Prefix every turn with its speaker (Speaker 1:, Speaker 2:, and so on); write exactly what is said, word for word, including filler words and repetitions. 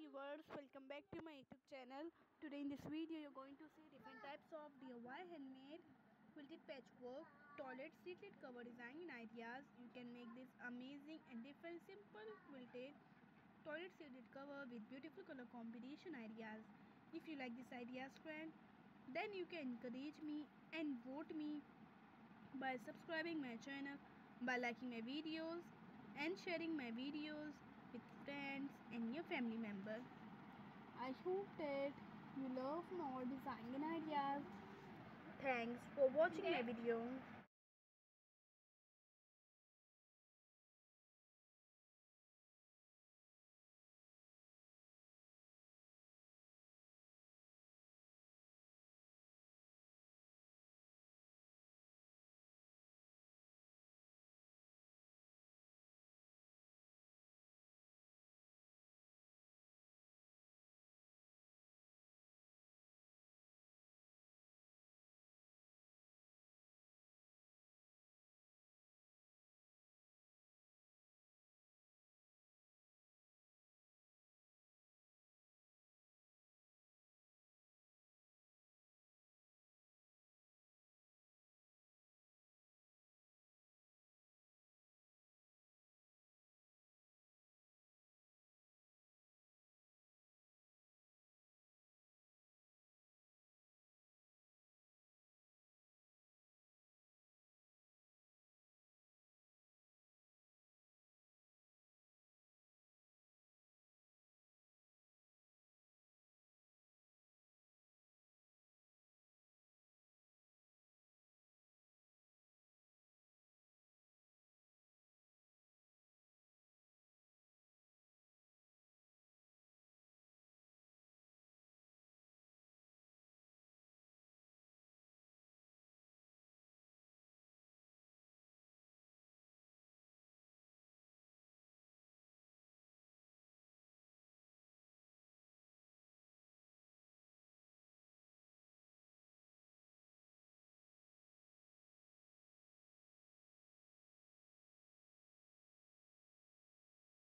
Speaker 1: viewers, welcome back to my YouTube channel. Today in this video you're going to see different types of D I Y handmade quilted patchwork toilet seatlet cover design ideas. You can make this amazing and different simple quilted toilet seatlet cover with beautiful color combination ideas. If you like these ideas friend, then you can encourage me and vote me by subscribing my channel, by liking my videos and sharing my videos with friends and your family members. I hope that you love more design ideas. Thanks for watching my video.